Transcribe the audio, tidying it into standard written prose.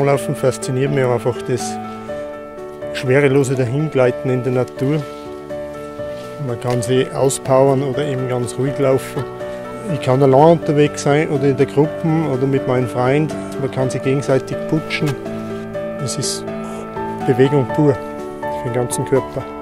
Langlaufen fasziniert mich einfach das schwerelose Dahingleiten in der Natur. Man kann sich auspowern oder eben ganz ruhig laufen. Ich kann allein unterwegs sein oder in der Gruppe oder mit meinem Freund. Man kann sich gegenseitig putschen. Es ist Bewegung pur für den ganzen Körper.